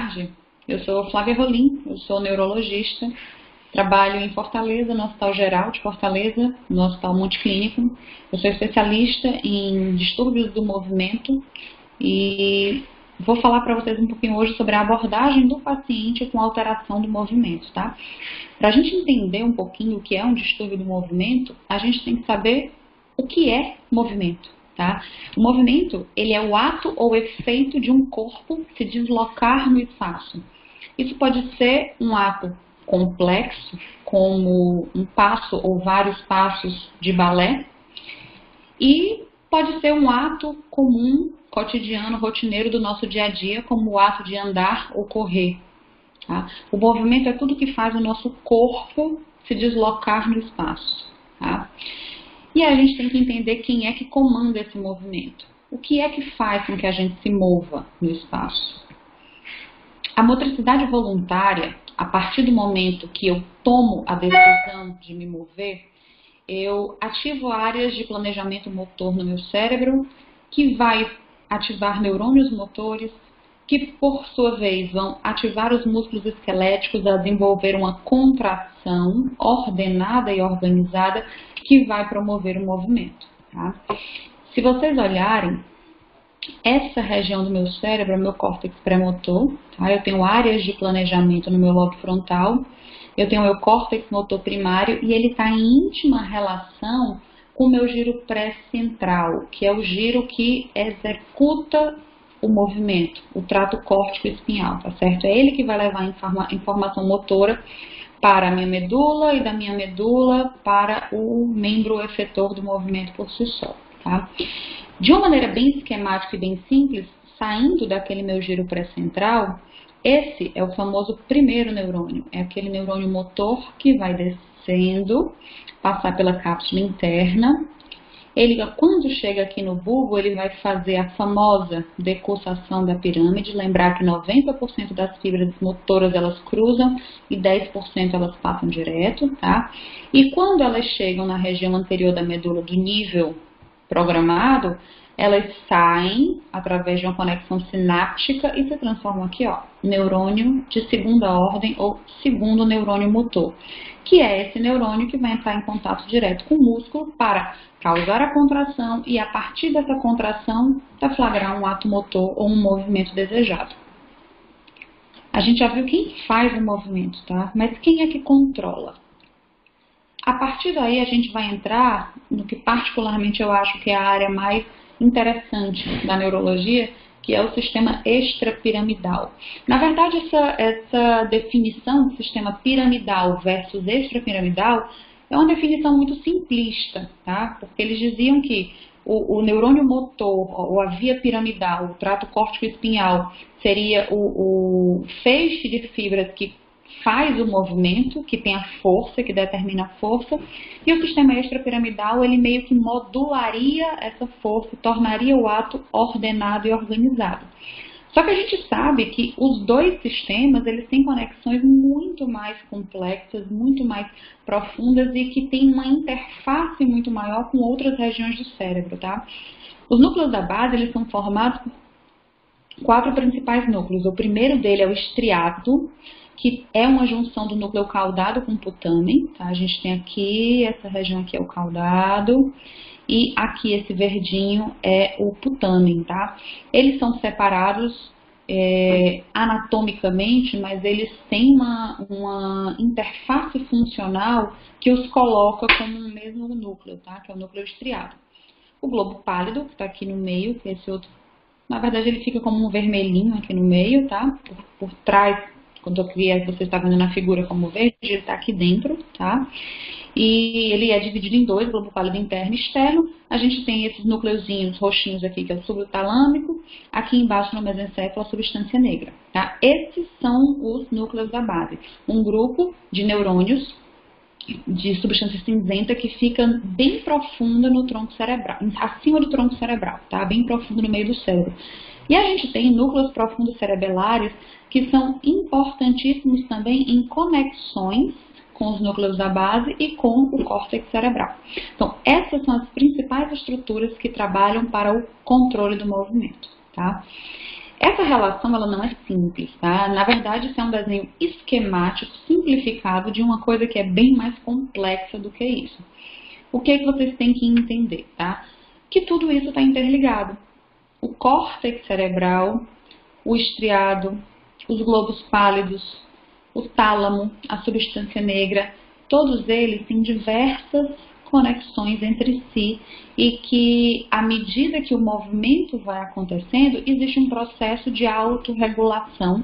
tarde. Eu sou Flávia Rolim, eu sou neurologista, trabalho em Fortaleza, no Hospital Geral de Fortaleza, no Hospital Multiclínico. Eu sou especialista em distúrbios do movimento e vou falar para vocês um pouquinho hoje sobre a abordagem do paciente com alteração do movimento, tá? Para a gente entender um pouquinho o que é um distúrbio do movimento, a gente tem que saber o que é movimento, tá? O movimento, ele é o ato ou efeito de um corpo se deslocar no espaço. Isso pode ser um ato complexo, como um passo ou vários passos de balé, e pode ser um ato comum, cotidiano, rotineiro do nosso dia a dia, como o ato de andar ou correr. Tá? O movimento é tudo que faz o nosso corpo se deslocar no espaço. Tá? E a gente tem que entender quem é que comanda esse movimento. O que é que faz com que a gente se mova no espaço? A motricidade voluntária, a partir do momento que eu tomo a decisão de me mover, eu ativo áreas de planejamento motor no meu cérebro, que vai ativar neurônios motores, que por sua vez vão ativar os músculos esqueléticos a desenvolver uma contração ordenada e organizada que vai promover o movimento. Tá? Se vocês olharem, essa região do meu cérebro é meu córtex pré-motor, tá? Eu tenho áreas de planejamento no meu lobo frontal, eu tenho o meu córtex motor primário e ele está em íntima relação com o meu giro pré-central, que é o giro que executa o movimento, o trato córtico espinhal, tá certo? É ele que vai levar a informação motora para a minha medula e da minha medula para o membro efetor do movimento por si só, tá? De uma maneira bem esquemática e bem simples, saindo daquele meu giro pré-central, esse é o famoso primeiro neurônio, é aquele neurônio motor que vai descendo, passar pela cápsula interna. Ele, quando chega aqui no bulbo, ele vai fazer a famosa decussação da pirâmide, lembrar que 90% das fibras motoras elas cruzam e 10% elas passam direto, tá? E quando elas chegam na região anterior da medula do nível programado, elas saem através de uma conexão sináptica e se transformam aqui, ó, neurônio de segunda ordem ou segundo neurônio motor, que é esse neurônio que vai entrar em contato direto com o músculo para causar a contração e a partir dessa contração deflagrar um ato motor ou um movimento desejado. A gente já viu quem faz o movimento, tá? Mas quem é que controla? A partir daí a gente vai entrar no que particularmente eu acho que é a área mais interessante da neurologia, que é o sistema extrapiramidal. Na verdade, essa definição de sistema piramidal versus extrapiramidal é uma definição muito simplista, tá? Porque eles diziam que o neurônio motor, ou a via piramidal, o trato córtico espinhal, seria o feixe de fibras que faz o movimento, que tem a força, que determina a força, e o sistema extrapiramidal, ele meio que modularia essa força, tornaria o ato ordenado e organizado. Só que a gente sabe que os dois sistemas, eles têm conexões muito mais complexas, muito mais profundas e que têm uma interface muito maior com outras regiões do cérebro, tá? Os núcleos da base, eles são formados por 4 principais núcleos. O primeiro dele é o estriado, que é uma junção do núcleo caudado com o putamen, tá? A gente tem aqui, essa região aqui é o caudado, e aqui esse verdinho é o putamen, tá? Eles são separados anatomicamente, mas eles têm uma interface funcional que os coloca como um mesmo núcleo, tá? Que é o núcleo estriado. O globo pálido, que está aqui no meio, que é esse outro, na verdade ele fica como um vermelhinho aqui no meio, tá? Por trás, quando você está vendo na figura como verde, ele está aqui dentro, tá? E ele é dividido em 2, globo pálido interno e externo. A gente tem esses núcleozinhos roxinhos aqui, que é o subtalâmico. Aqui embaixo no mesencéfalo, a substância negra, tá? Esses são os núcleos da base. Um grupo de neurônios de substância cinzenta que fica bem profunda no tronco cerebral, acima do tronco cerebral, tá? Bem profundo no meio do cérebro. E a gente tem núcleos profundos cerebelares que são importantíssimos também em conexões com os núcleos da base e com o córtex cerebral. Então, essas são as principais estruturas que trabalham para o controle do movimento, tá? Essa relação ela não é simples, tá? Na verdade, isso é um desenho esquemático, simplificado de uma coisa que é bem mais complexa do que isso. O que é que vocês têm que entender, tá? Que tudo isso está interligado. O córtex cerebral, o estriado, os globos pálidos, o tálamo, a substância negra, todos eles têm diversas conexões entre si e que, à medida que o movimento vai acontecendo, existe um processo de autorregulação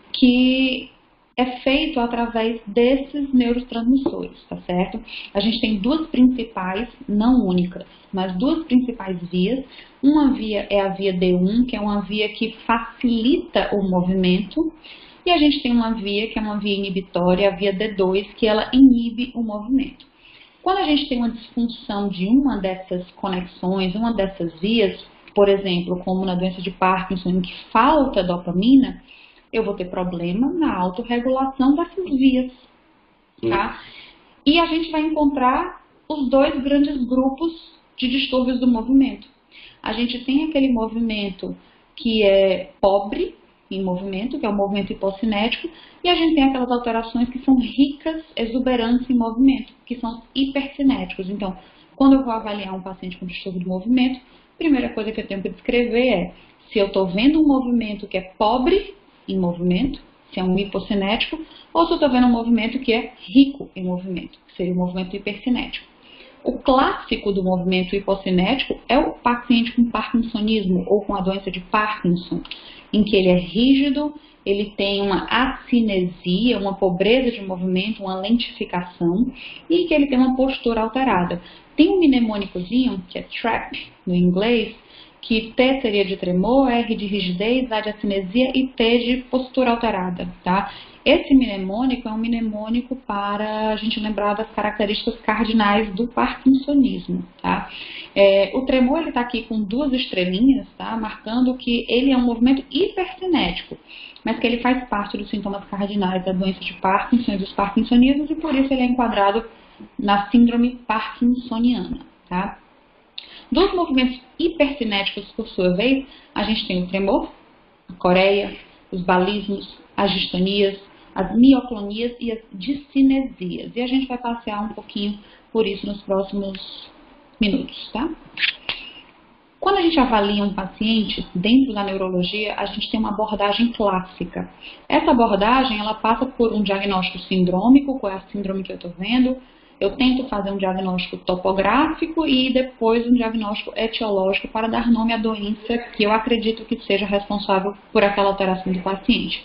que é feito através desses neurotransmissores, tá certo? A gente tem duas principais, não únicas, mas duas principais vias. Uma via é a via D1, que é uma via que facilita o movimento, e a gente tem uma via que é uma via inibitória, a via D2, que ela inibe o movimento. Quando a gente tem uma disfunção de uma dessas conexões, uma dessas vias, por exemplo, como na doença de Parkinson, em que falta dopamina, eu vou ter problema na autorregulação dessas vias, tá? E a gente vai encontrar os dois grandes grupos de distúrbios do movimento. A gente tem aquele movimento que é pobre em movimento, que é o movimento hipocinético, e a gente tem aquelas alterações que são ricas, exuberantes em movimento, que são os hipercinéticos. Então, quando eu vou avaliar um paciente com distúrbio do movimento, a primeira coisa que eu tenho que descrever é se eu estou vendo um movimento que é pobre em movimento, se é um hipocinético, ou se eu estou vendo um movimento que é rico em movimento, que seria o movimento hipercinético. O clássico do movimento hipocinético é o paciente com parkinsonismo ou com a doença de Parkinson, em que ele é rígido, ele tem uma acinesia, uma pobreza de movimento, uma lentificação e que ele tem uma postura alterada. Tem um mnemônicozinho, que é TRAP no inglês, que T seria de tremor, R de rigidez, A de acinesia e T de postura alterada, tá? Esse mnemônico é um mnemônico para a gente lembrar das características cardinais do parkinsonismo, tá? O tremor, ele está aqui com duas estrelinhas, tá? Marcando que ele é um movimento hipercinético, mas que ele faz parte dos sintomas cardinais da doença de Parkinson e dos parkinsonismos e por isso ele é enquadrado na síndrome parkinsoniana, tá? Dos movimentos hipercinéticos, por sua vez, a gente tem o tremor, a coreia, os balismos, as distonias, as mioclonias e as discinesias. E a gente vai passear um pouquinho por isso nos próximos minutos, tá? Quando a gente avalia um paciente dentro da neurologia, a gente tem uma abordagem clássica. Essa abordagem, ela passa por um diagnóstico sindrômico, qual é a síndrome que eu estou vendo. Eu tento fazer um diagnóstico topográfico e depois um diagnóstico etiológico para dar nome à doença que eu acredito que seja responsável por aquela alteração do paciente.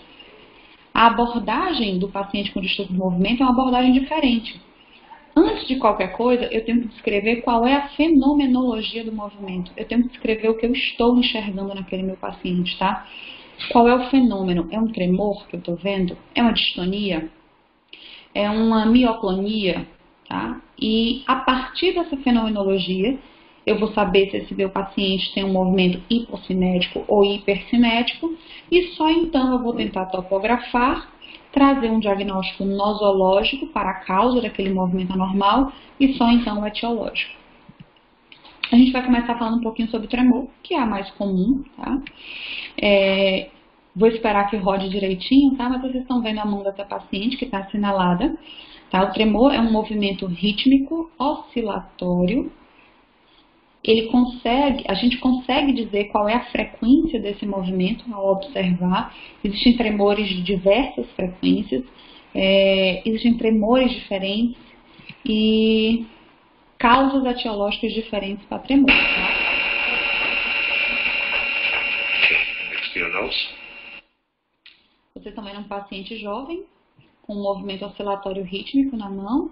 A abordagem do paciente com distúrbio do movimento é uma abordagem diferente. Antes de qualquer coisa, eu tenho que descrever qual é a fenomenologia do movimento. Eu tenho que descrever o que eu estou enxergando naquele meu paciente, tá? Qual é o fenômeno? É um tremor que eu estou vendo? É uma distonia? É uma mioclonia? Tá? E a partir dessa fenomenologia, eu vou saber se esse meu paciente tem um movimento hipocinético ou hipercinético, e só então eu vou tentar topografar, trazer um diagnóstico nosológico para a causa daquele movimento anormal, e só então o etiológico. A gente vai começar falando um pouquinho sobre o tremor, que é a mais comum, tá? Vou esperar que rode direitinho, tá? Mas vocês estão vendo a mão dessa paciente que está assinalada. Tá? O tremor é um movimento rítmico, oscilatório. A gente consegue dizer qual é a frequência desse movimento ao observar. Existem tremores de diversas frequências, existem tremores diferentes e causas etiológicas diferentes para tremor. Tá? Vocês estão vendo um paciente jovem com um movimento oscilatório rítmico na mão.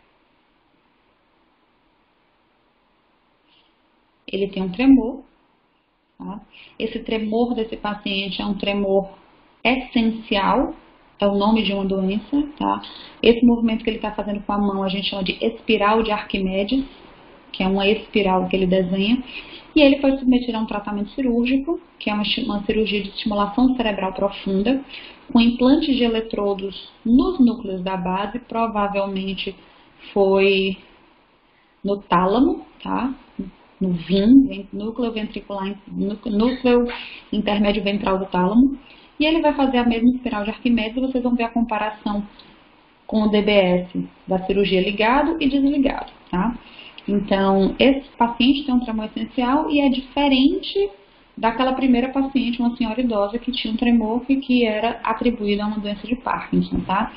Ele tem um tremor. Tá? Esse tremor desse paciente é um tremor essencial, é o nome de uma doença. Tá? Esse movimento que ele está fazendo com a mão a gente chama de espiral de Arquimedes, que é uma espiral que ele desenha. E ele foi submetido a um tratamento cirúrgico, que é uma cirurgia de estimulação cerebral profunda, com implantes de eletrodos nos núcleos da base, provavelmente foi no tálamo, tá? no VIN, núcleo ventricular, núcleo intermédio ventral do tálamo, e ele vai fazer a mesma espiral de Arquimedes, e vocês vão ver a comparação com o DBS da cirurgia ligado e desligado, tá? Então, esse paciente tem um tremor essencial e é diferente daquela primeira paciente, uma senhora idosa que tinha um tremor e que era atribuído a uma doença de Parkinson, tá?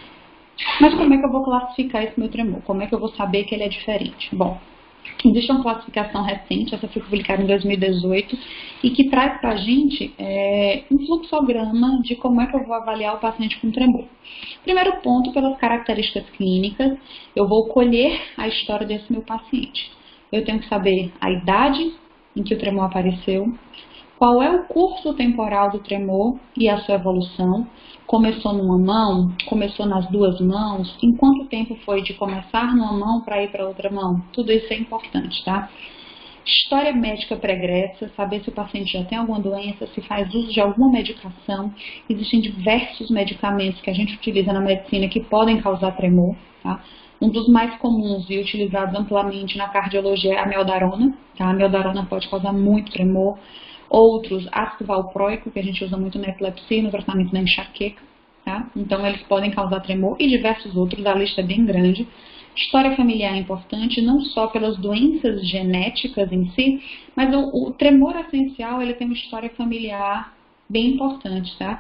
Mas como é que eu vou classificar esse meu tremor? Como é que eu vou saber que ele é diferente? Bom, existe uma classificação recente, essa foi publicada em 2018, e que traz pra gente um fluxograma de como é que eu vou avaliar o paciente com tremor. Primeiro ponto, pelas características clínicas, eu vou colher a história desse meu paciente. Eu tenho que saber a idade em que o tremor apareceu, qual é o curso temporal do tremor e a sua evolução. Começou numa mão, começou nas duas mãos, em quanto tempo foi de começar numa mão para ir para outra mão? Tudo isso é importante, tá? História médica pregressa, saber se o paciente já tem alguma doença, se faz uso de alguma medicação. Existem diversos medicamentos que a gente utiliza na medicina que podem causar tremor, tá? Um dos mais comuns e utilizados amplamente na cardiologia é a meldarona, tá? A meldarona pode causar muito tremor. Outros, ácido valproico, que a gente usa muito na epilepsia e no tratamento da enxaqueca, tá? Então, eles podem causar tremor e diversos outros, a lista é bem grande. História familiar é importante, não só pelas doenças genéticas em si, mas o tremor essencial, ele tem uma história familiar bem importante, tá?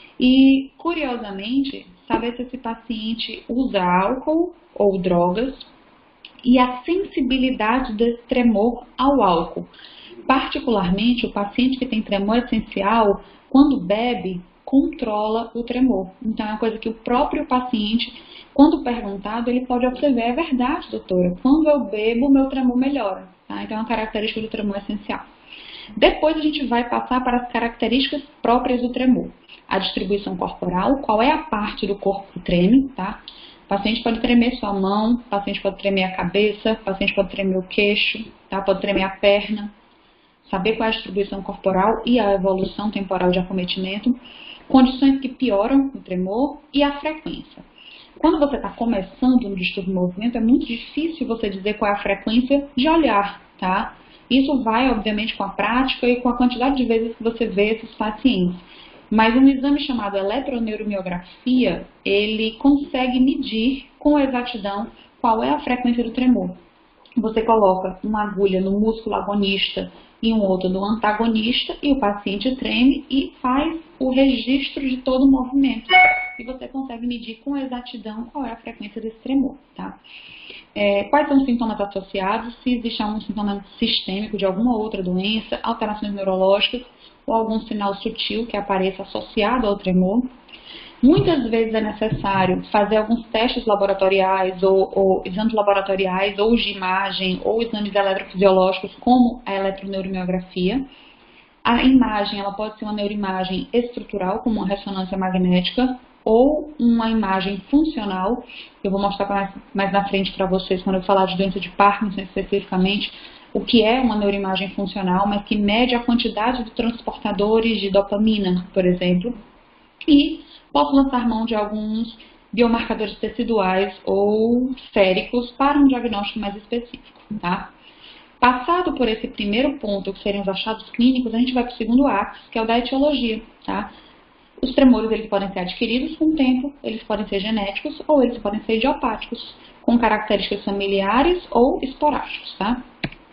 E, curiosamente, saber se esse paciente usa álcool ou drogas e a sensibilidade desse tremor ao álcool. Particularmente, o paciente que tem tremor essencial, quando bebe, controla o tremor. Então, é uma coisa que o próprio paciente, quando perguntado, ele pode observar, é verdade, doutora, quando eu bebo, meu tremor melhora. Tá? Então, é uma característica do tremor essencial. Depois, a gente vai passar para as características próprias do tremor. A distribuição corporal, qual é a parte do corpo que treme, tá? O paciente pode tremer sua mão, o paciente pode tremer a cabeça, o paciente pode tremer o queixo, tá? Pode tremer a perna. Saber qual é a distribuição corporal e a evolução temporal de acometimento, condições que pioram o tremor e a frequência. Quando você está começando no distúrbio do movimento, é muito difícil você dizer qual é a frequência de olhar, tá? Isso vai, obviamente, com a prática e com a quantidade de vezes que você vê esses pacientes. Mas um exame chamado eletroneuromiografia, ele consegue medir com exatidão qual é a frequência do tremor. Você coloca uma agulha no músculo agonista e um outro no antagonista e o paciente treme e faz o registro de todo o movimento. E você consegue medir com exatidão qual é a frequência desse tremor, tá? Quais são os sintomas associados? Se existe algum sintoma sistêmico de alguma outra doença, alterações neurológicas ou algum sinal sutil que apareça associado ao tremor. Muitas vezes é necessário fazer alguns testes laboratoriais ou exames laboratoriais ou de imagem ou exames eletrofisiológicos como a eletroneuromiografia. A imagem ela pode ser uma neuroimagem estrutural como uma ressonância magnética ou uma imagem funcional. Eu vou mostrar mais na frente para vocês quando eu falar de doença de Parkinson especificamente o que é uma neuroimagem funcional, mas que mede a quantidade de transportadores de dopamina, por exemplo. E posso lançar mão de alguns biomarcadores teciduais ou séricos para um diagnóstico mais específico, tá? Passado por esse primeiro ponto, que seriam os achados clínicos, a gente vai para o segundo axis, que é o da etiologia, tá? Os tremores eles podem ser adquiridos com o tempo, eles podem ser genéticos ou eles podem ser idiopáticos, com características familiares ou esporádicos, tá?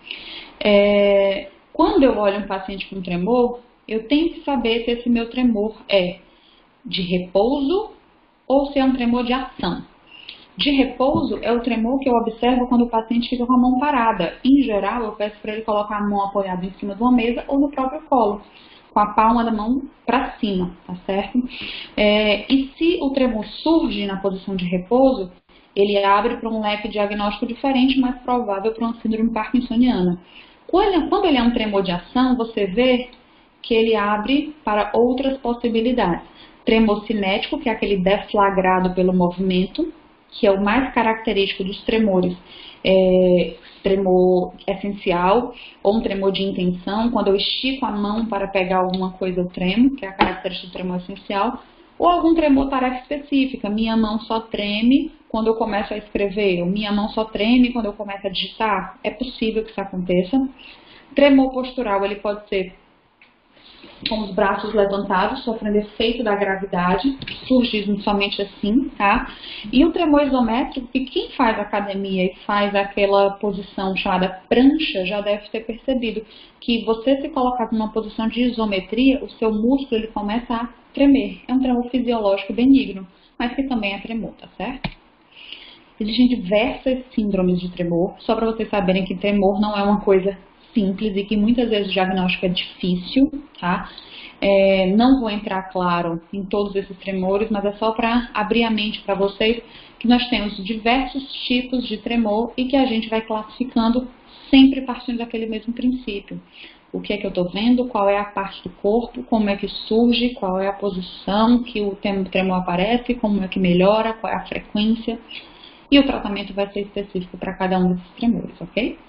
Quando eu olho um paciente com tremor, eu tenho que saber se esse meu tremor é de repouso ou se é um tremor de ação. De repouso é o tremor que eu observo quando o paciente fica com a mão parada. Em geral, eu peço para ele colocar a mão apoiada em cima de uma mesa ou no próprio colo, com a palma da mão para cima, tá certo? E se o tremor surge na posição de repouso, ele abre para um leque diagnóstico diferente, mais provável para uma síndrome parkinsoniana. Quando ele é um tremor de ação, você vê que ele abre para outras possibilidades. Tremor cinético, que é aquele deflagrado pelo movimento, que é o mais característico dos tremores. Tremor essencial, ou um tremor de intenção, quando eu estico a mão para pegar alguma coisa eu tremo, que é a característica do tremor essencial. Ou algum tremor tarefa específica, minha mão só treme quando eu começo a escrever, ou minha mão só treme quando eu começo a digitar. É possível que isso aconteça. Tremor postural, ele pode ser com os braços levantados, sofrendo efeito da gravidade, surge somente assim, tá? E o tremor isométrico, que quem faz academia e faz aquela posição chamada prancha, já deve ter percebido que você se colocar numa posição de isometria, o seu músculo ele começa a tremer. É um tremor fisiológico benigno, mas que também é tremor, tá certo? Existem diversas síndromes de tremor, só para vocês saberem que tremor não é uma coisa simples e que muitas vezes o diagnóstico é difícil, tá? Não vou entrar, claro, em todos esses tremores, mas é só para abrir a mente para vocês que nós temos diversos tipos de tremor e que a gente vai classificando sempre partindo daquele mesmo princípio. O que é que eu estou vendo, qual é a parte do corpo, como é que surge, qual é a posição que o tremor aparece, como é que melhora, qual é a frequência. E o tratamento vai ser específico para cada um desses tremores, ok?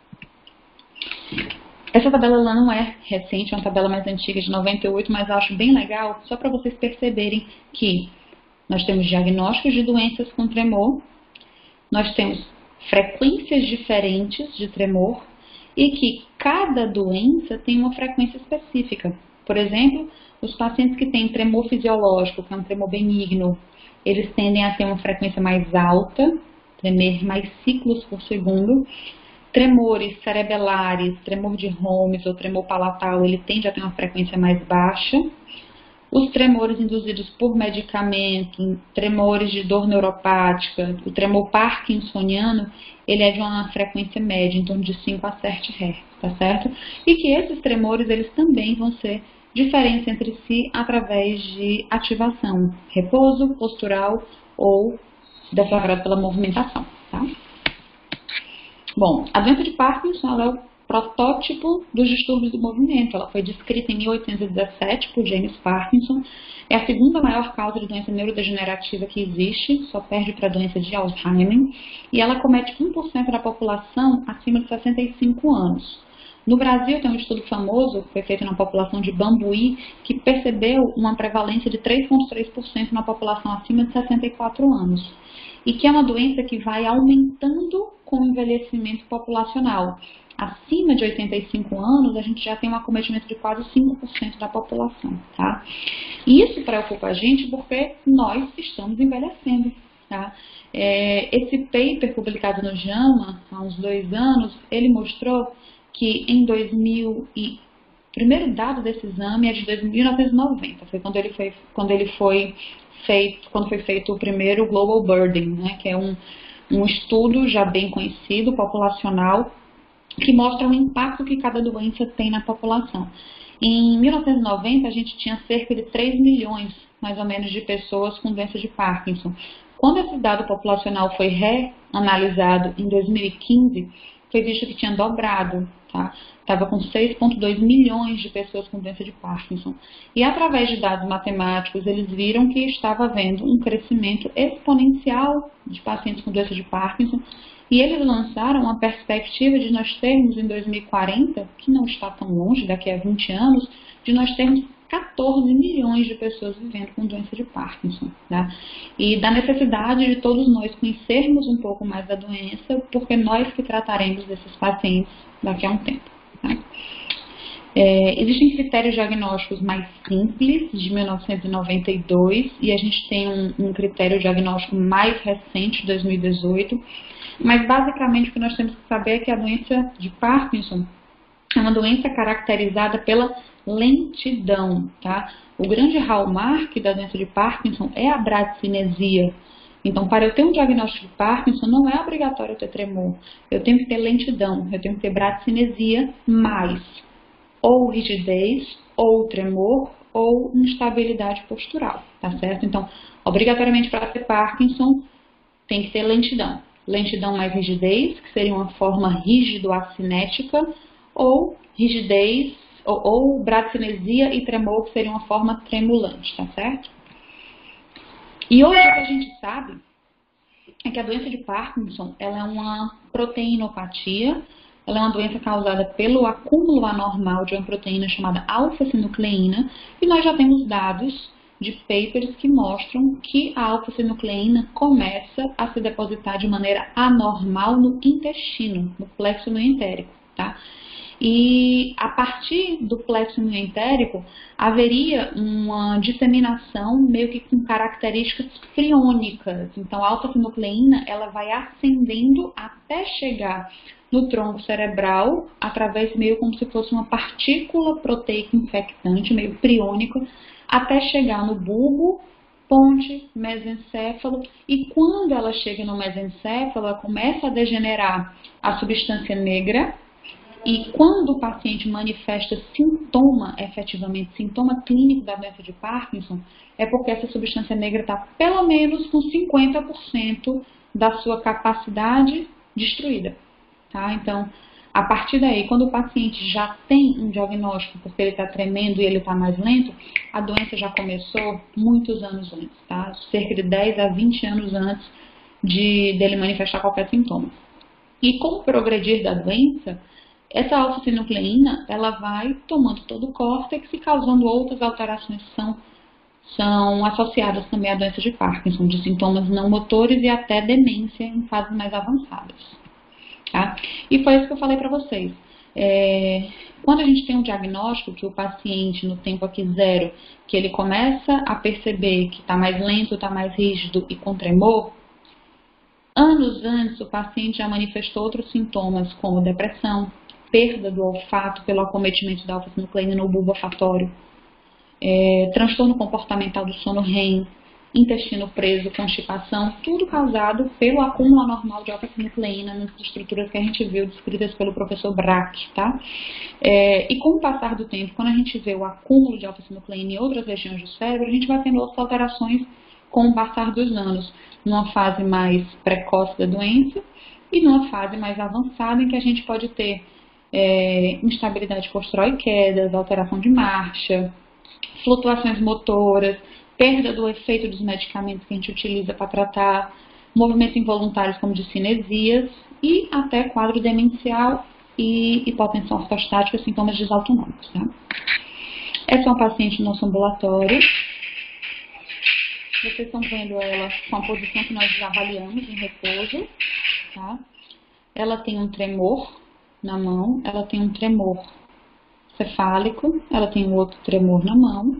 Essa tabela ela não é recente, é uma tabela mais antiga, de 98, mas eu acho bem legal, só para vocês perceberem que nós temos diagnósticos de doenças com tremor, nós temos frequências diferentes de tremor e que cada doença tem uma frequência específica. Por exemplo, os pacientes que têm tremor fisiológico, que é um tremor benigno, eles tendem a ter uma frequência mais alta, tremer mais ciclos por segundo. Tremores cerebelares, tremor de Holmes ou tremor palatal, ele tende a ter uma frequência mais baixa. Os tremores induzidos por medicamento, tremores de dor neuropática, o tremor parkinsoniano, ele é de uma frequência média, em torno de 5 a 7 Hz, tá certo? E que esses tremores, eles também vão ser diferentes entre si através de ativação, repouso, postural ou deflagrado pela movimentação, tá? Bom, a doença de Parkinson ela é o protótipo dos distúrbios do movimento. Ela foi descrita em 1817 por James Parkinson. É a segunda maior causa de doença neurodegenerativa que existe, só perde para a doença de Alzheimer. E ela comete 1% da população acima de 65 anos. No Brasil tem um estudo famoso, que foi feito na população de Bambuí, que percebeu uma prevalência de 3,3% na população acima de 64 anos. E que é uma doença que vai aumentando com o envelhecimento populacional. Acima de 85 anos, a gente já tem um acometimento de quase 5% da população, tá? E isso preocupa a gente porque nós estamos envelhecendo, tá? Esse paper publicado no JAMA, há uns 2 anos, ele mostrou que em 2000 o primeiro dado desse exame é de 1990, foi quando foi feito o primeiro Global Burden, né, que é um estudo já bem conhecido, populacional, que mostra o impacto que cada doença tem na população. Em 1990, a gente tinha cerca de 3 milhões, mais ou menos, de pessoas com doença de Parkinson. Quando esse dado populacional foi reanalisado em 2015, foi visto que tinha dobrado, tá? Estava com 6,2 milhões de pessoas com doença de Parkinson. E através de dados matemáticos, eles viram que estava havendo um crescimento exponencial de pacientes com doença de Parkinson. E eles lançaram uma perspectiva de nós termos em 2040, que não está tão longe, daqui a 20 anos, de nós termos 14 milhões de pessoas vivendo com doença de Parkinson, tá? E da necessidade de todos nós conhecermos um pouco mais da doença, porque nós que trataremos desses pacientes daqui a um tempo, tá? Existem critérios diagnósticos mais simples, de 1992, e a gente tem um critério diagnóstico mais recente, de 2018, mas basicamente o que nós temos que saber é que a doença de Parkinson é uma doença caracterizada pela lentidão, tá? O grande hallmark da doença de Parkinson é a bradicinesia. Então, para eu ter um diagnóstico de Parkinson, não é obrigatório eu ter tremor. Eu tenho que ter lentidão, eu tenho que ter bradicinesia mais ou rigidez, ou tremor, ou instabilidade postural, tá certo? Então, obrigatoriamente para ter Parkinson, tem que ter lentidão. Lentidão mais rigidez, que seria uma forma rígido-acinética, ou rigidez, ou bradicinesia e tremor, que seria uma forma tremulante, tá certo? E hoje o que a gente sabe é que a doença de Parkinson, ela é uma proteinopatia, ela é uma doença causada pelo acúmulo anormal de uma proteína chamada alfa-sinucleína, e nós já temos dados de papers que mostram que a alfa-sinucleína começa a se depositar de maneira anormal no intestino, no plexo mioentérico, tá? E a partir do plexo mioentérico haveria uma disseminação meio que com características priônicas. Então a alfa-sinucleína ela vai ascendendo até chegar no tronco cerebral através meio como se fosse uma partícula proteica infectante, meio priônica, até chegar no bulbo, ponte, mesencéfalo, e quando ela chega no mesencéfalo, ela começa a degenerar a substância negra. E quando o paciente manifesta sintoma, efetivamente, sintoma clínico da doença de Parkinson, é porque essa substância negra está pelo menos com 50% da sua capacidade destruída. Tá? Então, a partir daí, quando o paciente já tem um diagnóstico, porque ele está tremendo e ele está mais lento, a doença já começou muitos anos antes, tá? Cerca de 10 a 20 anos antes dele manifestar qualquer sintoma. E com o progredir da doença, essa alfa-sinucleína ela vai tomando todo o córtex e causando outras alterações que são associadas também à doença de Parkinson, de sintomas não motores e até demência em fases mais avançadas. Tá? E foi isso que eu falei para vocês. Quando a gente tem um diagnóstico que o paciente, no tempo aqui zero, que ele começa a perceber que está mais lento, está mais rígido e com tremor, anos antes o paciente já manifestou outros sintomas como depressão, perda do olfato pelo acometimento da alfa-sinucleína no bulbo olfatório, transtorno comportamental do sono REM, intestino preso, constipação, tudo causado pelo acúmulo anormal de alfa-sinucleína nas estruturas que a gente viu descritas pelo professor Brack, tá? E com o passar do tempo, quando a gente vê o acúmulo de alfa-sinucleína em outras regiões do cérebro, a gente vai tendo outras alterações com o passar dos anos, numa fase mais precoce da doença e numa fase mais avançada em que a gente pode ter instabilidade postural e quedas, alteração de marcha, flutuações motoras, perda do efeito dos medicamentos que a gente utiliza para tratar, movimentos involuntários como discinesias e até quadro demencial e hipotensão ortostática, sintomas desautonômicos. Tá? Essa é uma paciente no nosso ambulatório. Vocês estão vendo ela com a posição que nós avaliamos em repouso. Tá? Ela tem um tremor na mão, ela tem um tremor cefálico, ela tem um outro tremor na mão.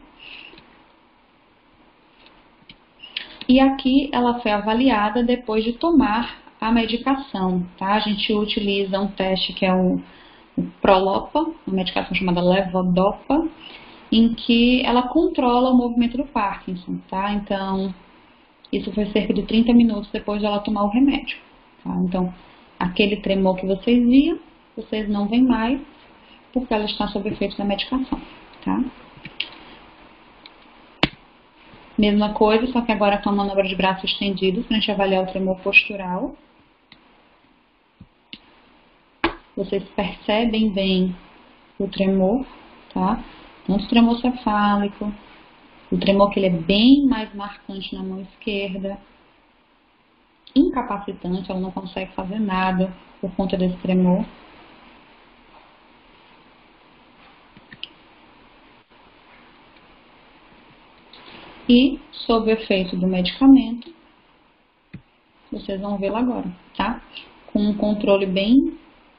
E aqui ela foi avaliada depois de tomar a medicação, tá? A gente utiliza um teste que é o Prolopa, uma medicação chamada Levodopa, em que ela controla o movimento do Parkinson, tá? Então, isso foi cerca de 30 minutos depois de ela tomar o remédio, tá? Então, aquele tremor que vocês viam, vocês não veem mais, porque ela está sob efeito da medicação, tá? Mesma coisa, só que agora com a manobra de braço estendido, para a gente avaliar o tremor postural. Vocês percebem bem o tremor, tá? Tanto o tremor cefálico, o tremor que ele é bem mais marcante na mão esquerda, incapacitante, ela não consegue fazer nada por conta desse tremor. E, sob o efeito do medicamento, vocês vão vê-lo agora, tá? Com um controle bem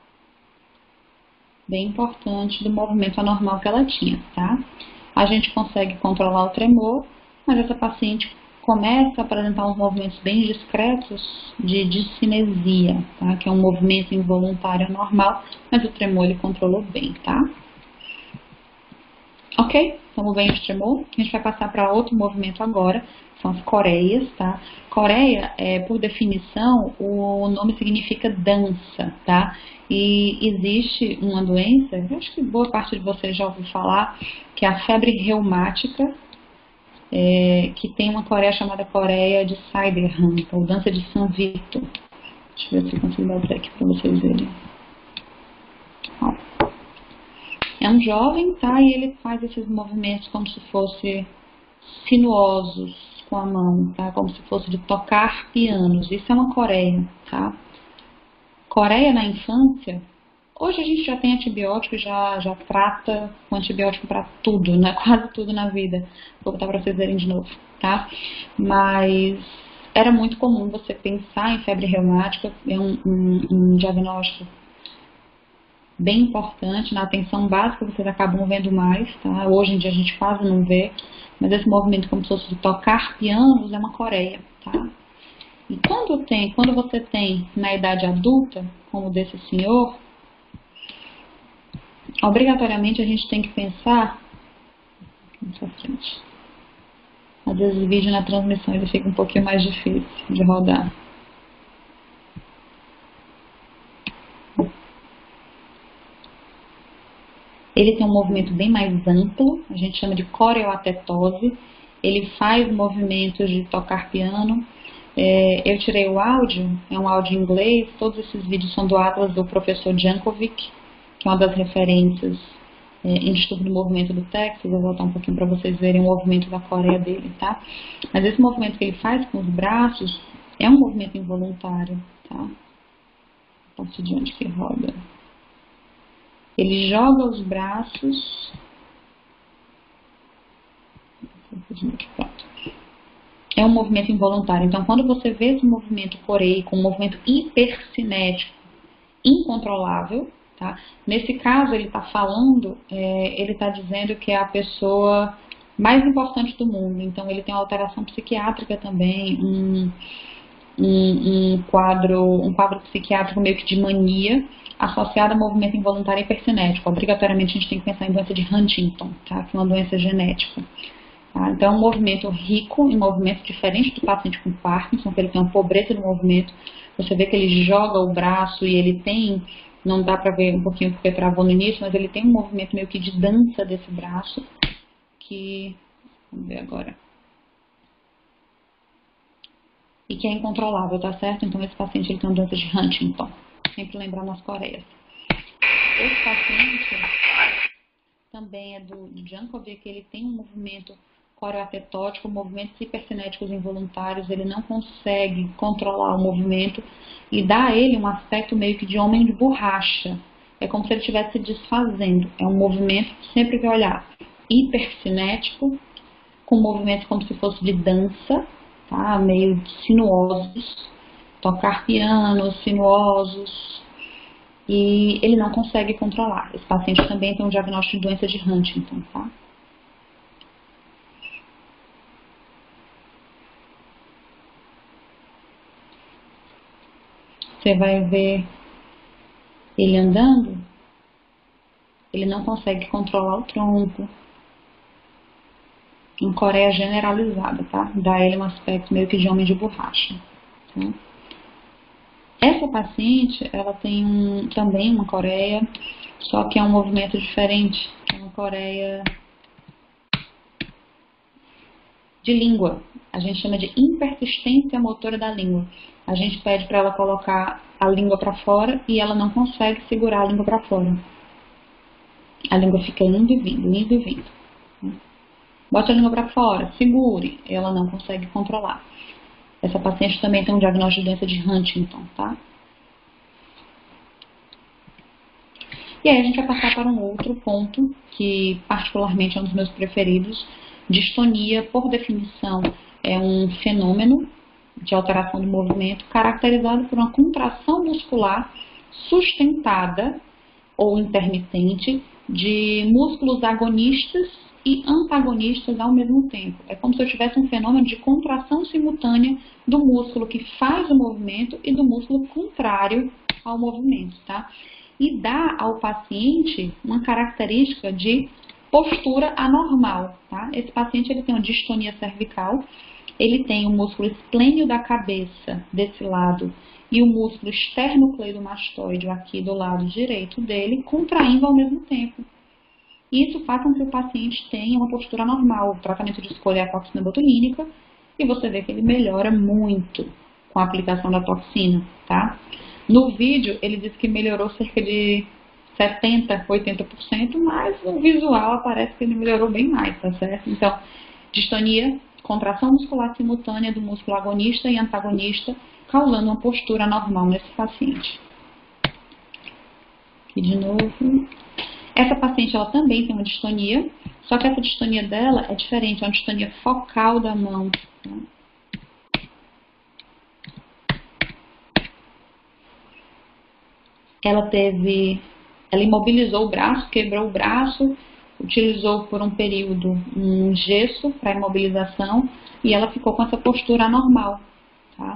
importante do movimento anormal que ela tinha, tá? A gente consegue controlar o tremor, mas essa paciente começa a apresentar uns movimentos bem discretos de discinesia, tá? Que é um movimento involuntário normal, mas o tremor ele controlou bem, tá? Ok? Estamos bem de tremor. A gente vai passar para outro movimento agora, são as coreias, tá? Coreia, por definição, o nome significa dança, tá? E existe uma doença, eu acho que boa parte de vocês já ouviu falar, que é a febre reumática, que tem uma coreia chamada coreia de Sydenham, ou dança de São Vito. Deixa eu ver se eu consigo dar aqui para vocês verem. Ó. É um jovem, tá? E ele faz esses movimentos como se fossem sinuosos com a mão, tá? Como se fosse de tocar pianos. Isso é uma coreia, tá? Coreia na infância Hoje a gente já tem antibiótico, já trata com antibiótico para tudo, né? Quase tudo na vida. Vou botar para vocês verem de novo, tá? Mas era muito comum você pensar em febre reumática, é um diagnóstico bem importante, na atenção básica vocês acabam vendo mais, tá? Hoje em dia a gente quase não vê, mas esse movimento como se fosse tocar pianos é uma coreia, tá? E quando você tem na idade adulta, como desse senhor, obrigatoriamente a gente tem que pensar pra frente. Às vezes o vídeo na transmissão ele fica um pouquinho mais difícil de rodar. Ele tem um movimento bem mais amplo, a gente chama de coreoatetose. Ele faz movimentos de tocar piano. Eu tirei o áudio, é um áudio em inglês. Todos esses vídeos são do atlas do professor Jankovic, que é uma das referências em distúrbio do movimento do Texas. Vou voltar um pouquinho para vocês verem o movimento da coreia dele, tá? Mas esse movimento que ele faz com os braços é um movimento involuntário, tá? A partir de onde que roda? Ele joga os braços. Pronto. É um movimento involuntário. Então, quando você vê esse movimento coreico, um movimento hipercinético, incontrolável, tá? Nesse caso, ele está falando, ele está dizendo que é a pessoa mais importante do mundo. Então, ele tem uma alteração psiquiátrica também, um quadro psiquiátrico meio que de mania, associado a movimento involuntário hipercinético. Obrigatoriamente a gente tem que pensar em doença de Huntington, tá? Que é uma doença genética. Tá? Então é um movimento rico em movimento diferente do paciente com Parkinson, que ele tem uma pobreza no movimento. Você vê que ele joga o braço e ele tem, não dá pra ver um pouquinho porque travou no início, mas ele tem um movimento meio que de dança desse braço, que, vamos ver agora, e que é incontrolável, tá certo? Então esse paciente ele tem uma doença de Huntington. Sempre lembrar nas Coreias. Esse paciente também é do Jankovic, que ele tem um movimento coreoatetótico, movimentos hipercinéticos involuntários, ele não consegue controlar o movimento e dá a ele um aspecto meio que de homem de borracha. É como se ele estivesse se desfazendo. É um movimento, sempre que olhar, hipercinético, com movimentos como se fosse de dança, tá? Meio sinuosos. Tocar piano, sinuosos, e ele não consegue controlar. Esse paciente também tem um diagnóstico de doença de Huntington, tá? Você vai ver ele andando, ele não consegue controlar o tronco. Em Coreia generalizada, tá? Dá a ele um aspecto meio que de homem de borracha, tá? Essa paciente, ela tem também uma coreia, só que é um movimento diferente. É uma coreia de língua. A gente chama de impersistência motora da língua. A gente pede para ela colocar a língua para fora e ela não consegue segurar a língua para fora. A língua fica indo e vindo, indo e vindo. Bote a língua para fora, segure. Ela não consegue controlar. Essa paciente também tem um diagnóstico de doença de Huntington, tá? E aí a gente vai passar para um outro ponto, que particularmente é um dos meus preferidos. Distonia, por definição, é um fenômeno de alteração do movimento caracterizado por uma contração muscular sustentada ou intermitente de músculos agonistas e antagonistas ao mesmo tempo. É como se eu tivesse um fenômeno de contração simultânea do músculo que faz o movimento e do músculo contrário ao movimento, tá? E dá ao paciente uma característica de postura anormal, tá? Esse paciente ele tem uma distonia cervical, ele tem o músculo esplênio da cabeça desse lado e o músculo esternocleidomastoide aqui do lado direito dele contraindo ao mesmo tempo. Isso faz com que o paciente tenha uma postura normal. O tratamento de escolha é a toxina botulínica e você vê que ele melhora muito com a aplicação da toxina, tá? No vídeo ele diz que melhorou cerca de 70%, 80%, mas no visual aparece que ele melhorou bem mais, tá certo? Então, distonia, contração muscular simultânea do músculo agonista e antagonista, causando uma postura normal nesse paciente. Aqui de novo. Essa paciente, ela também tem uma distonia, só que essa distonia dela é diferente, é uma distonia focal da mão. Tá? Ela imobilizou o braço, quebrou o braço, utilizou por um período um gesso para imobilização e ela ficou com essa postura anormal, tá?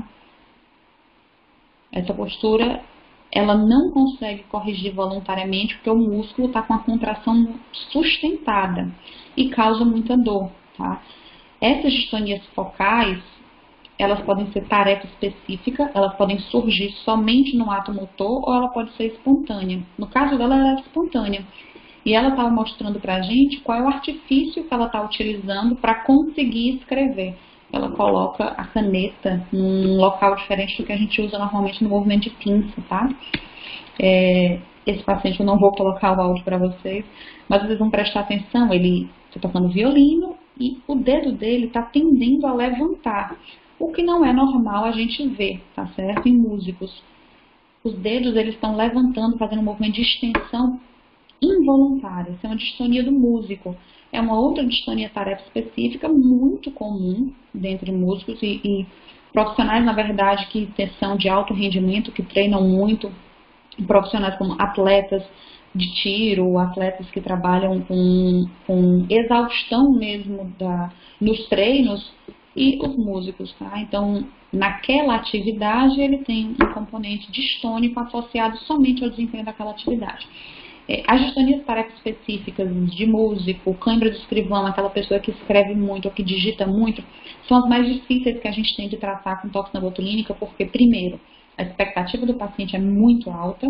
Essa postura, ela não consegue corrigir voluntariamente porque o músculo está com a contração sustentada e causa muita dor, tá? Essas distonias focais, elas podem ser tarefa específica, elas podem surgir somente no ato motor ou ela pode ser espontânea. No caso dela, ela é espontânea. E ela estava mostrando para a gente qual é o artifício que ela está utilizando para conseguir escrever. Ela coloca a caneta num local diferente do que a gente usa normalmente no movimento de pinça, tá? Esse paciente eu não vou colocar o áudio para vocês, mas vocês vão prestar atenção, ele está tocando violino e o dedo dele está tendendo a levantar, o que não é normal a gente ver, tá certo? Em músicos. Os dedos eles estão levantando, fazendo um movimento de extensão involuntária. Isso é uma distonia do músico. É uma outra distonia tarefa específica muito comum dentre músicos e profissionais, na verdade, que são de alto rendimento, que treinam muito, profissionais como atletas de tiro, atletas que trabalham com exaustão mesmo nos treinos e os músicos, tá? Então, naquela atividade, ele tem um componente distônico associado somente ao desempenho daquela atividade. As distonias tarefas específicas de músico, cãibra do escrivão, aquela pessoa que escreve muito ou que digita muito, são as mais difíceis que a gente tem de tratar com toxina botulínica, porque, primeiro, a expectativa do paciente é muito alta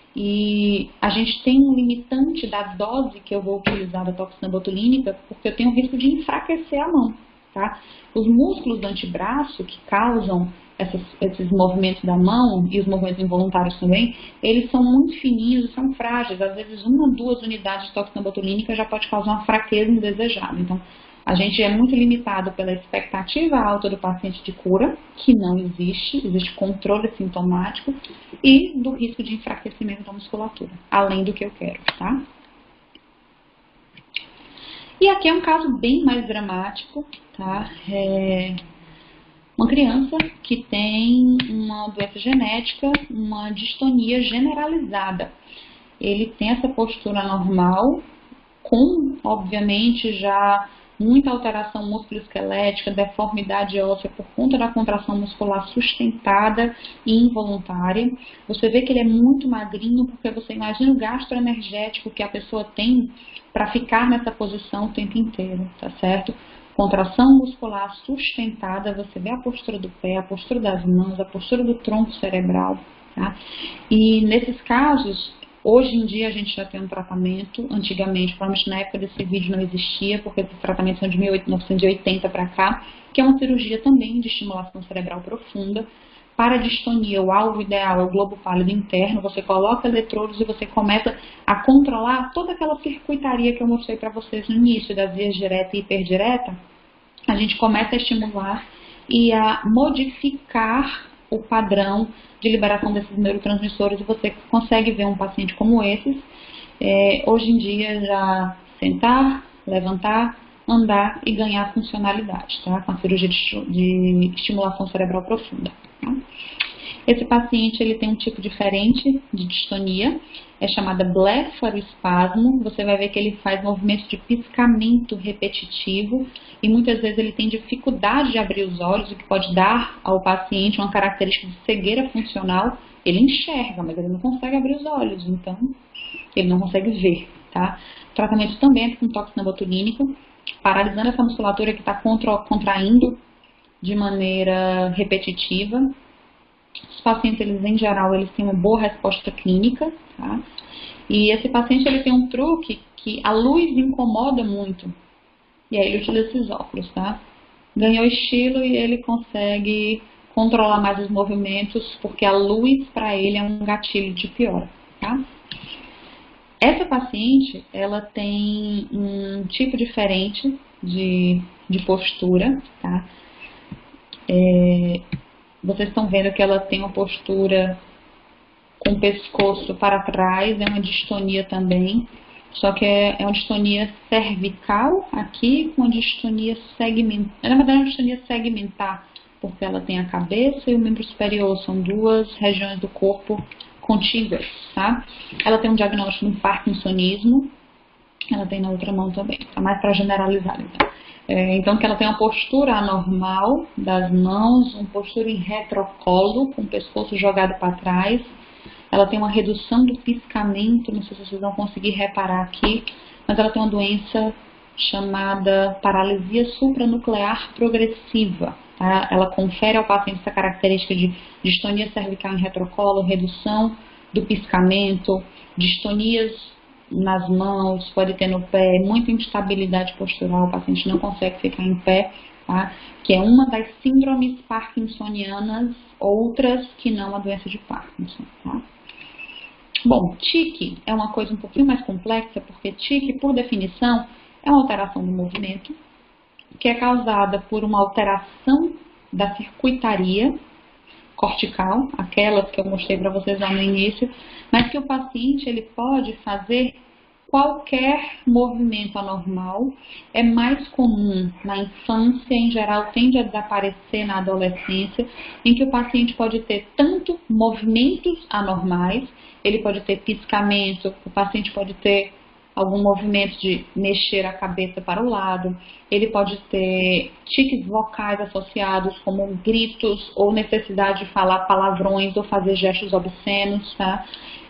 e a gente tem um limitante da dose que eu vou utilizar da toxina botulínica, porque eu tenho o risco de enfraquecer a mão, tá? Os músculos do antebraço que causam esses movimentos da mão e os movimentos involuntários também, eles são muito fininhos e são frágeis. Às vezes, 1 ou 2 unidades de toxina botulínica já pode causar uma fraqueza indesejada. Então, a gente é muito limitado pela expectativa alta do paciente de cura, que não existe controle sintomático, e do risco de enfraquecimento da musculatura, além do que eu quero, tá? E aqui é um caso bem mais dramático, tá? Uma criança que tem uma doença genética, uma distonia generalizada. Ele tem essa postura normal, com, obviamente, já muita alteração musculoesquelética, deformidade óssea por conta da contração muscular sustentada e involuntária. Você vê que ele é muito magrinho, porque você imagina o gasto energético que a pessoa tem para ficar nessa posição o tempo inteiro, tá certo? Contração muscular sustentada, você vê a postura do pé, a postura das mãos, a postura do tronco cerebral, tá? E nesses casos, hoje em dia a gente já tem um tratamento, antigamente, provavelmente na época desse vídeo não existia, porque esses tratamentos são de 1980 para cá, que é uma cirurgia também de estimulação cerebral profunda. Para a distonia, o alvo ideal é o globo pálido interno, você coloca eletrodos e você começa a controlar toda aquela circuitaria que eu mostrei para vocês no início, das vias direta e hiperdireta. A gente começa a estimular e a modificar o padrão de liberação desses neurotransmissores e você consegue ver um paciente como esses, hoje em dia já sentar, levantar, andar e ganhar funcionalidade, tá? Com a cirurgia de estimulação cerebral profunda. Tá? Esse paciente ele tem um tipo diferente de distonia, é chamada blefaroespasmo. Você vai ver que ele faz movimentos de piscamento repetitivo e muitas vezes ele tem dificuldade de abrir os olhos, o que pode dar ao paciente uma característica de cegueira funcional. Ele enxerga, mas ele não consegue abrir os olhos, então ele não consegue ver. Tá? O tratamento também é com toxina botulínica, paralisando essa musculatura que está contraindo de maneira repetitiva. Os pacientes, eles, em geral, eles têm uma boa resposta clínica, tá? E esse paciente, ele tem um truque que a luz incomoda muito. E aí ele utiliza esses óculos, tá? Ganhou estilo e ele consegue controlar mais os movimentos, porque a luz, para ele, é um gatilho de piora, tá? Essa paciente, ela tem um tipo diferente de postura, tá? Vocês estão vendo que ela tem uma postura com o pescoço para trás, é uma distonia também, só que é uma distonia cervical aqui com uma distonia segmentar. Na verdade, é uma distonia segmentar, porque ela tem a cabeça e o membro superior, são duas regiões do corpo contíguas, tá? Ela tem um diagnóstico de parkinsonismo, ela tem na outra mão também, tá mais para generalizar, então. Então, que ela tem uma postura anormal das mãos, uma postura em retrocolo, com o pescoço jogado para trás. Ela tem uma redução do piscamento, não sei se vocês vão conseguir reparar aqui, mas ela tem uma doença chamada paralisia supranuclear progressiva. Tá? Ela confere ao paciente essa característica de distonia cervical em retrocolo, redução do piscamento, distonias nas mãos, pode ter no pé, muita instabilidade postural, o paciente não consegue ficar em pé, tá? Que é uma das síndromes parkinsonianas, outras que não a doença de Parkinson. Tá? Bom, tique é uma coisa um pouquinho mais complexa, porque tique, por definição, é uma alteração do movimento, que é causada por uma alteração da circuitaria cortical, aquelas que eu mostrei para vocês lá no início, mas que o paciente ele pode fazer qualquer movimento anormal. É mais comum na infância, em geral tende a desaparecer na adolescência, em que o paciente pode ter tanto movimentos anormais, ele pode ter piscamento, o paciente pode ter algum movimento de mexer a cabeça para o lado, ele pode ter tiques vocais associados, como gritos ou necessidade de falar palavrões ou fazer gestos obscenos, tá?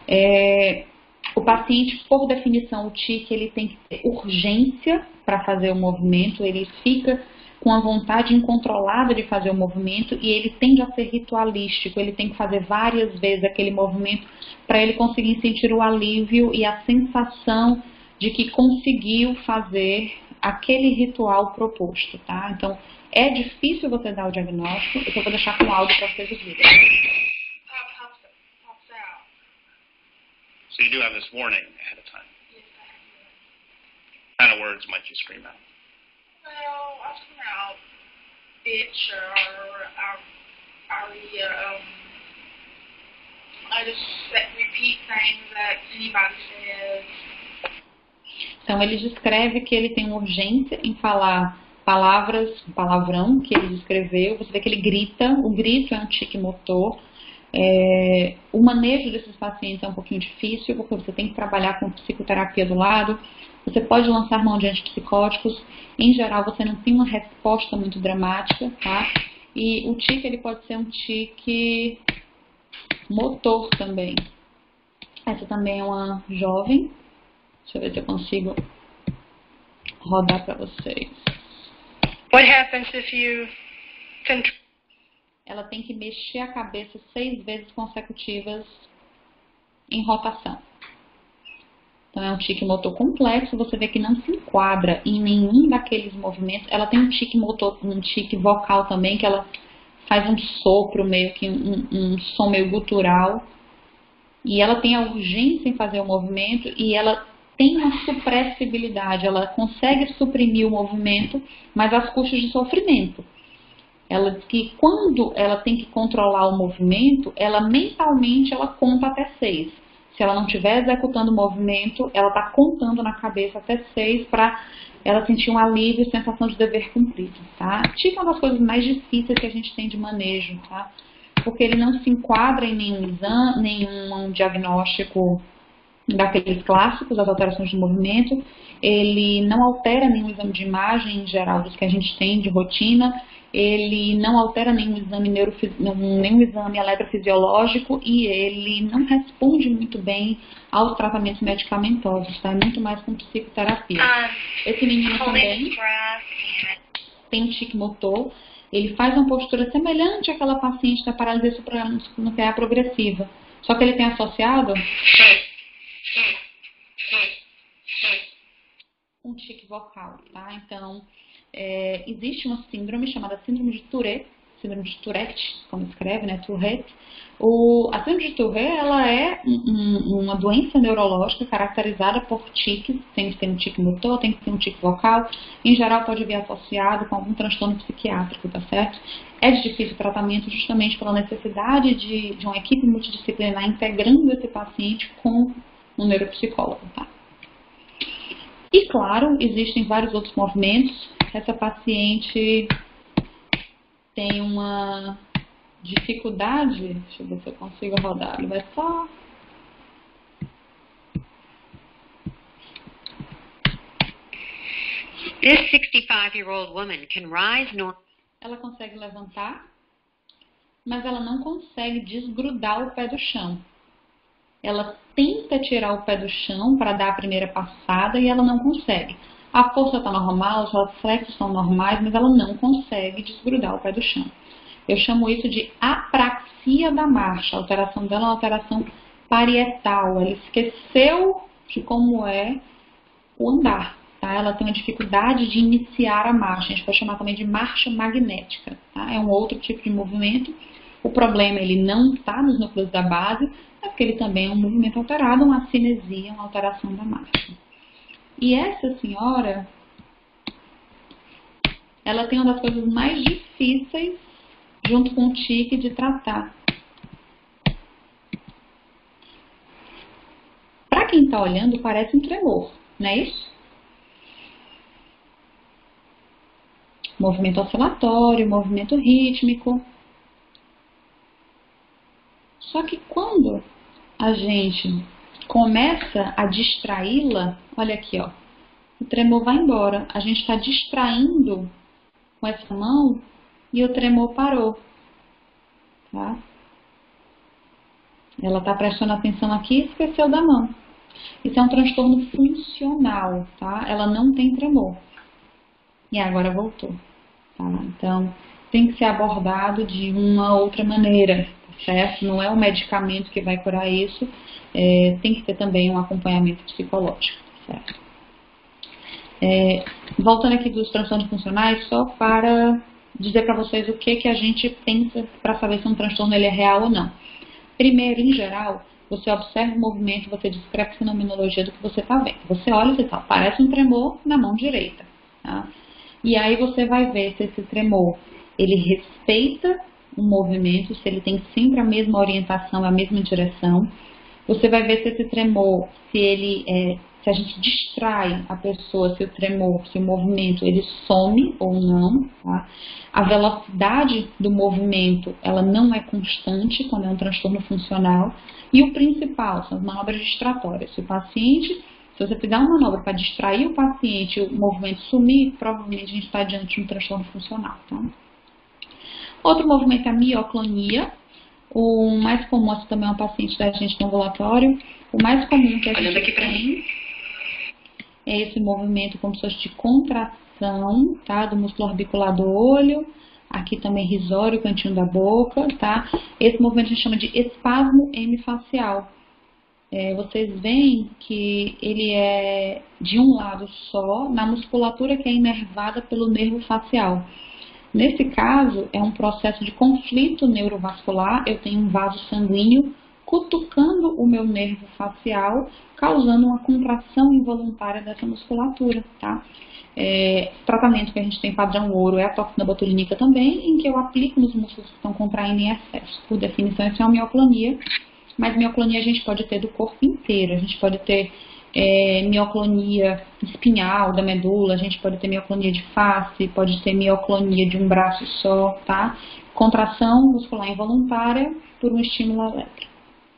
O paciente, por definição, o tique, ele tem que ter urgência para fazer o movimento, ele fica com a vontade incontrolada de fazer o movimento e ele tende a ser ritualístico, ele tem que fazer várias vezes aquele movimento para ele conseguir sentir o alívio e a sensação de que conseguiu fazer aquele ritual proposto, tá? Então, é difícil você dar o diagnóstico, eu só vou deixar com áudio para vocês ouvirem. So you do have this warning ahead of time. Yes, I have. What kind of words might you scream out? Well, I scream out bitch or I just repeat things that anybody says. Então, ele descreve que ele tem urgência em falar palavras, palavrão que ele descreveu. Você vê que ele grita, o grito é um tique motor. O manejo desses pacientes é um pouquinho difícil, porque você tem que trabalhar com psicoterapia do lado. Você pode lançar mão de antipsicóticos. Em geral, você não tem uma resposta muito dramática, tá? E o tique, ele pode ser um tique motor também. Essa também é uma jovem. Deixa eu ver se eu consigo rodar para vocês. What happens if you Ela tem que mexer a cabeça 6 vezes consecutivas em rotação. Então é um tique motor complexo, você vê que não se enquadra em nenhum daqueles movimentos. Ela tem um tique motor, um tique vocal também, que ela faz um sopro, meio que um som meio gutural. E ela tem a urgência em fazer o movimento e ela tem uma supressibilidade, ela consegue suprimir o movimento, mas às custas de sofrimento. Ela diz que quando ela tem que controlar o movimento, ela mentalmente ela conta até 6. Se ela não estiver executando o movimento, ela está contando na cabeça até 6 para ela sentir um alívio e sensação de dever cumprido, tá? Tique é uma das coisas mais difíceis que a gente tem de manejo, tá? Porque ele não se enquadra em nenhum exame, nenhum diagnóstico daqueles clássicos, das alterações de movimento. Ele não altera nenhum exame de imagem em geral dos que a gente tem de rotina. Ele não altera nenhum exame eletrofisiológico e ele não responde muito bem aos tratamentos medicamentosos, tá? É muito mais com psicoterapia. Esse menino também tem um tique motor, ele faz uma postura semelhante àquela paciente da paralisia supranuclear progressiva, só que ele tem associado um tique vocal, tá? Então, existe uma síndrome chamada síndrome de Tourette, síndrome de Tourette, como escreve, né, Tourette. A síndrome de Tourette, ela é uma doença neurológica caracterizada por tiques, tem que ter um tique motor, tem que ter um tique vocal, em geral pode vir associado com algum transtorno psiquiátrico, tá certo? É de difícil tratamento justamente pela necessidade de uma equipe multidisciplinar integrando esse paciente com um neuropsicólogo, tá? E claro, existem vários outros movimentos. Essa paciente tem uma dificuldade, deixa eu ver se eu consigo rodar, ele vai só... This 65-year-old woman can rise Ela consegue levantar, mas ela não consegue desgrudar o pé do chão. Ela tenta tirar o pé do chão para dar a primeira passada e ela não consegue. A força está normal, os reflexos são normais, mas ela não consegue desgrudar o pé do chão. Eu chamo isso de apraxia da marcha. A alteração dela é uma alteração parietal. Ela esqueceu de como é o andar. Tá? Ela tem uma dificuldade de iniciar a marcha. A gente pode chamar também de marcha magnética. Tá? É um outro tipo de movimento. O problema, ele não está nos núcleos da base, é porque ele também é um movimento alterado, uma cinesia, uma alteração da marcha. E essa senhora, ela tem uma das coisas mais difíceis, junto com o tique, de tratar. Para quem está olhando, parece um tremor, não é isso? Movimento oscilatório, movimento rítmico. Só que quando a gente começa a distraí-la, olha aqui, ó, o tremor vai embora. A gente está distraindo com essa mão e o tremor parou. Tá? Ela está prestando atenção aqui e esqueceu da mão. Isso é um transtorno funcional, tá? Ela não tem tremor. E agora voltou. Tá? Então, tem que ser abordado de uma outra maneira. Certo? Não é o medicamento que vai curar isso, tem que ter também um acompanhamento psicológico, certo? Voltando aqui dos transtornos funcionais, só para dizer para vocês o que a gente pensa para saber se um transtorno ele é real ou não. Primeiro, em geral, você observa o movimento, você descreve a fenomenologia do que você está vendo. Você olha e tal, parece um tremor na mão direita. Tá? E aí você vai ver se esse tremor ele respeita o movimento, se ele tem sempre a mesma orientação, a mesma direção. Você vai ver se esse tremor, se a gente distrai a pessoa, se o tremor, se o movimento, ele some ou não. Tá? A velocidade do movimento, ela não é constante quando é um transtorno funcional. E o principal são as manobras distratórias. Se você fizer uma manobra para distrair o paciente e o movimento sumir, provavelmente a gente está diante de um transtorno funcional. Tá? Outro movimento é a mioclonia. O mais comum, essa também é uma paciente da gente no ambulatório. O mais comum que a gente tem é esse movimento como se fosse de contração, tá? Do músculo orbicular do olho. Aqui também risório, cantinho da boca, tá? Esse movimento a gente chama de espasmo hemifacial. Vocês veem que ele é de um lado só, na musculatura que é inervada pelo nervo facial. Nesse caso, é um processo de conflito neurovascular. Eu tenho um vaso sanguíneo cutucando o meu nervo facial, causando uma contração involuntária dessa musculatura, tá? Tratamento que a gente tem padrão ouro é a toxina botulínica também, em que eu aplico nos músculos que estão contraindo em excesso. Por definição, isso é uma mioclonia, mas mioclonia a gente pode ter do corpo inteiro. A gente pode ter mioclonia espinhal da medula, a gente pode ter mioclonia de face, pode ter mioclonia de um braço só, tá? Contração muscular involuntária por um estímulo elétrico.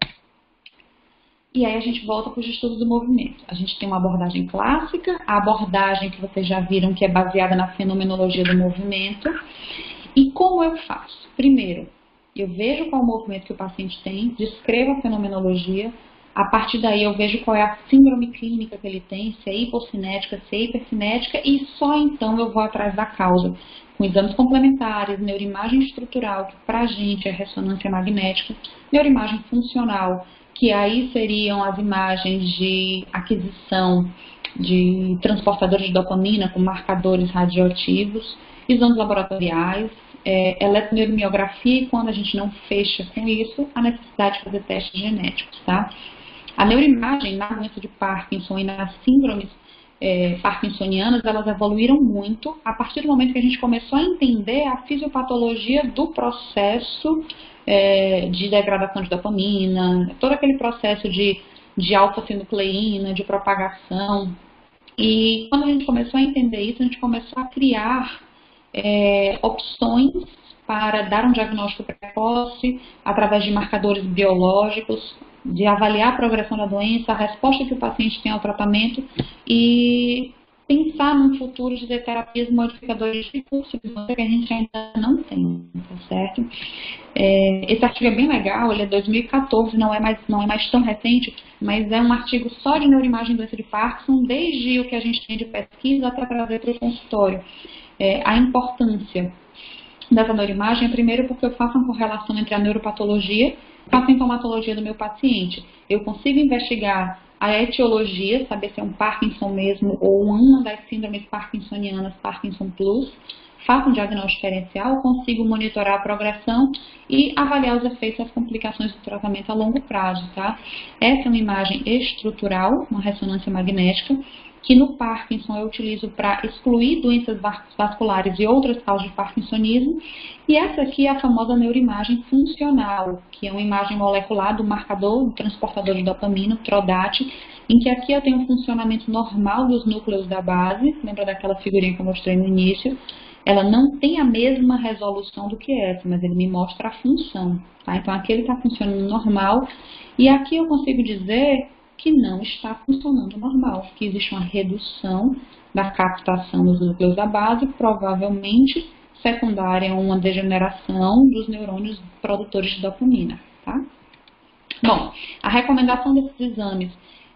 E aí a gente volta para os estudos do movimento. A gente tem uma abordagem clássica, a abordagem que vocês já viram que é baseada na fenomenologia do movimento. E como eu faço? Primeiro, eu vejo qual movimento que o paciente tem, descrevo a fenomenologia. A partir daí eu vejo qual é a síndrome clínica que ele tem, se é hipocinética, se é hipercinética, e só então eu vou atrás da causa, com exames complementares, neuroimagem estrutural, que pra gente é ressonância magnética, neuroimagem funcional, que aí seriam as imagens de aquisição de transportadores de dopamina com marcadores radioativos, exames laboratoriais, eletromiografia e quando a gente não fecha com isso, a necessidade de fazer testes genéticos, tá? A neuroimagem na doença de Parkinson e nas síndromes parkinsonianas, elas evoluíram muito a partir do momento que a gente começou a entender a fisiopatologia do processo de degradação de dopamina, todo aquele processo de alfa-sinucleína, de propagação. E quando a gente começou a entender isso, a gente começou a criar opções para dar um diagnóstico precoce através de marcadores biológicos, de avaliar a progressão da doença, a resposta que o paciente tem ao tratamento e pensar num futuro de ter terapias modificadoras de curso que a gente ainda não tem, tá certo? Esse artigo é bem legal, ele é 2014, não é mais tão recente, mas é um artigo só de neuroimagem e doença de Parkinson, desde o que a gente tem de pesquisa até trazer para o consultório. A importância dessa neuroimagem é primeiro porque eu faço uma correlação entre a neuropatologia e a sintomatologia do meu paciente. Eu consigo investigar a etiologia, saber se é um Parkinson mesmo ou uma das síndromes parkinsonianas, Parkinson Plus, faço um diagnóstico diferencial, consigo monitorar a progressão e avaliar os efeitos e as complicações do tratamento a longo prazo, tá? Essa é uma imagem estrutural, uma ressonância magnética, que no Parkinson eu utilizo para excluir doenças vasculares e outras causas de parkinsonismo. E essa aqui é a famosa neuroimagem funcional, que é uma imagem molecular do marcador, do transportador de dopamina, o TRODAT, em que aqui eu tenho um funcionamento normal dos núcleos da base, lembra daquela figurinha que eu mostrei no início? Ela não tem a mesma resolução do que essa, mas ele me mostra a função, tá? Então aqui ele está funcionando normal, e aqui eu consigo dizer que não está funcionando normal, que existe uma redução da captação dos núcleos da base, provavelmente secundária a uma degeneração dos neurônios produtores de dopamina, tá? Bom, a recomendação desses exames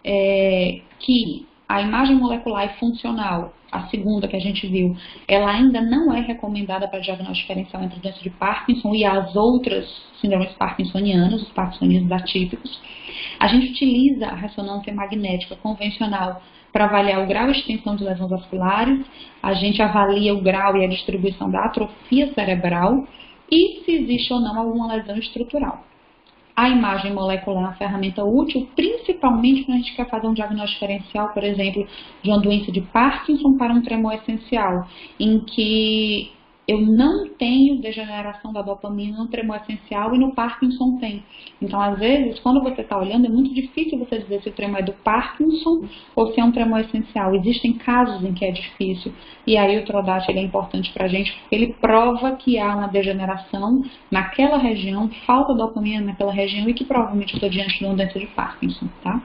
é que a imagem molecular e funcional, a segunda que a gente viu, ela ainda não é recomendada para diagnóstico diferencial entre doença de Parkinson e as outras síndromes parkinsonianas, os parkinsonismos atípicos. A gente utiliza a ressonância magnética convencional para avaliar o grau e extensão de lesões vasculares, a gente avalia o grau e a distribuição da atrofia cerebral e se existe ou não alguma lesão estrutural. A imagem molecular é uma ferramenta útil, principalmente quando a gente quer fazer um diagnóstico diferencial, por exemplo, de uma doença de Parkinson para um tremor essencial, em que eu não tenho degeneração da dopamina no tremor essencial e no Parkinson tem. Então, às vezes, quando você está olhando, é muito difícil você dizer se o tremor é do Parkinson ou se é um tremor essencial. Existem casos em que é difícil. E aí o TRODAT ele é importante para a gente porque ele prova que há uma degeneração naquela região, falta dopamina naquela região e que provavelmente eu estou diante de uma doença de Parkinson, tá?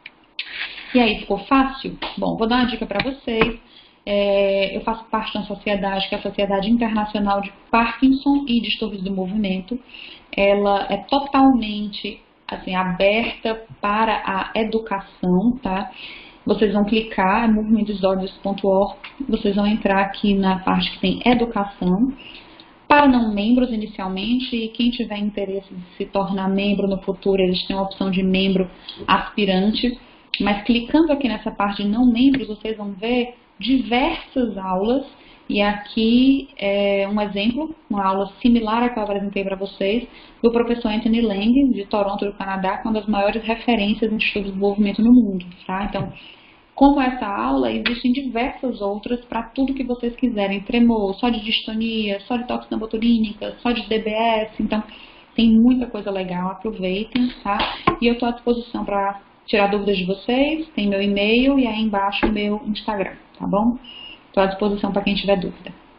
E aí, ficou fácil? Bom, vou dar uma dica para vocês. Eu faço parte de uma sociedade, que é a Sociedade Internacional de Parkinson e Distúrbios do Movimento. Ela é totalmente assim, aberta para a educação, tá? Vocês vão clicar, é movementdisorders.org, vocês vão entrar aqui na parte que tem educação. Para não membros inicialmente, e quem tiver interesse de se tornar membro no futuro, eles têm a opção de membro aspirante. Mas clicando aqui nessa parte de não membros, vocês vão ver diversas aulas, e aqui é um exemplo, uma aula similar à que eu apresentei para vocês, do professor Anthony Lang, de Toronto, do Canadá, que é uma das maiores referências em estudos do movimento no mundo, tá? Então, como essa aula, existem diversas outras para tudo que vocês quiserem, tremor, só de distonia, só de toxina botulínica, só de DBS, então tem muita coisa legal, aproveitem, tá? E eu estou à disposição para tirar dúvidas de vocês, tem meu e-mail e aí embaixo o meu Instagram, tá bom? Estou à disposição para quem tiver dúvida.